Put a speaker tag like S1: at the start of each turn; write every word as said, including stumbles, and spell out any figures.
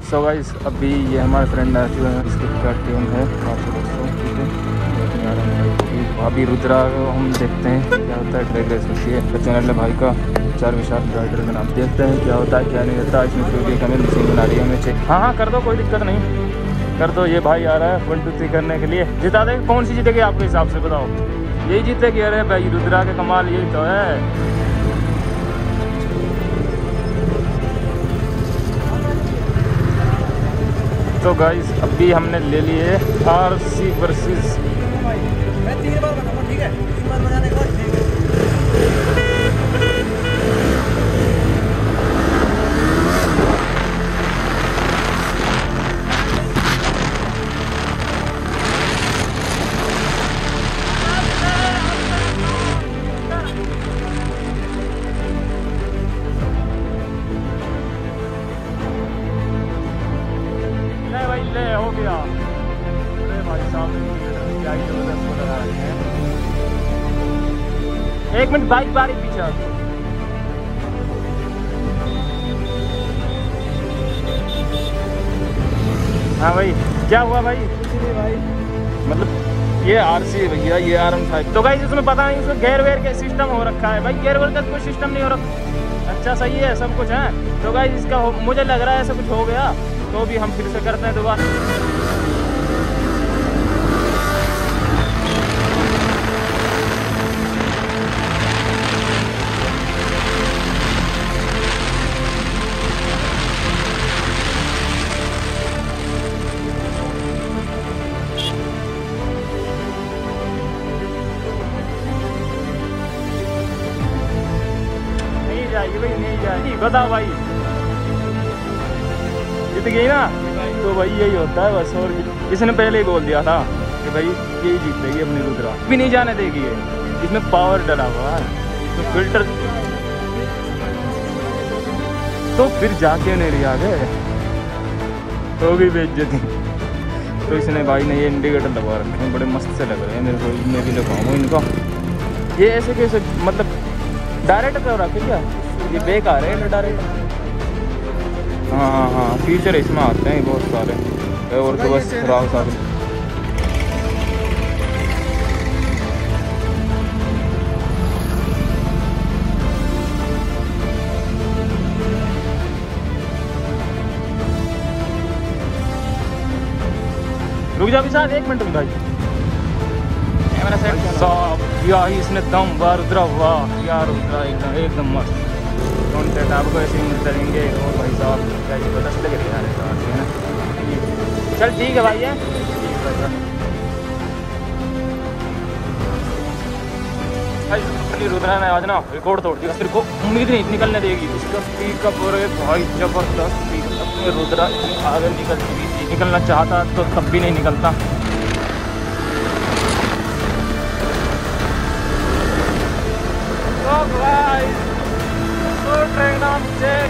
S1: So guys अभी ये हमारे फ्रेंड आए हुए हैं, इसकी क्या टीम है आपको दोस्तों, ठीक है। अभी रुद्रा को हम देखते हैं क्या होता है, ड्रैग रेस होती है तो चैनल भाई का चार विशाल राइडर का नाम, देखते हैं क्या होता है क्या नहीं होता। इसमें वीडियो हमें मशीन बना रही है हमें चेक, हाँ हाँ कर दो, कोई दिक्कत नहीं, कर दो। ये भाई आ रहा है वन टू थ्री करने के लिए, जिता दे। कौन सी जीतेगी आपके हिसाब से बताओ? यही जीतेगी? अरे भाई रुद्रा के कमाल यही तो है। तो गाइस अभी हमने ले लिए आर सी वर्सेस,
S2: मैं तीन बार बनाऊंगा, ठीक है? तीन बार बनाने के बाद ठीक है।
S1: ले हो गया। अरे भाई साहब क्या ही जबरदस्त वो लगा रहे हैं। एक मिनट बाइक बारी पीछे आ। हाँ भाई क्या हुआ भाई?
S2: कुछ नहीं भाई,
S1: मतलब ये आरसी है भैया, ये आर एम फाइव। तो गाइस इसमें पता नहीं इसमें गेयर वेयर का सिस्टम हो रखा है भाई, गेयर वेयर का कोई सिस्टम नहीं हो रखा। अच्छा सही है सब कुछ है। तो गाइस इसका हो, मुझे लग रहा है ऐसा कुछ हो गया, तो भी हम फिर से करते हैं दोबारा। नहीं जाएगी भाई, नहीं जाएगी, बताओ भाई जीत गई ना? तो भाई यही होता है बस, और इसने पहले ही बोल दिया था कि भाई यही जीतेगी अपनी रुद्रा, भी नहीं जाने देगी ये। इसमें पावर डला हुआ है तो फिल्टर, तो फिर जाके नहीं आ गए तो भी बेइज्जती। तो इसने भाई ने ये इंडिकेटर लगवा रखे हैं, बड़े मस्त से लग रहे हैं मेरे को, मैं भी लगवाऊँ इनको। ये ऐसे कैसे मतलब डायरेक्ट कर रखे क्या? ये बेकार है डायरेक्ट। हाँ हाँ हाँ फीचर इसमें आते हैं बहुत सारे, और तो बस खराब सारे। रुक जा भी साथ एक मिनट में भाई, कैमरा सेट साहब या इसने दम वार रुद्रा, वाह यार रुद्रा एकदम एकदम मस्त कॉन्टेंट आपको ऐसे ही मिलते रहेंगे। और भाई साहब क्या जबरदस्त लग रही है ना। चल ठीक है भाई है, भाई अपनी रुद्रा ने आज ना रिकॉर्ड तोड़ दिया, फिर को उम्मीद नहीं निकलने देगी इसका पिकअप। और भाई जबरदस्त पिकअप, अपनी रुद्रा आगे निकल निकलना चाहता तो तब भी नहीं निकलता। तो भाई तो ट्रेन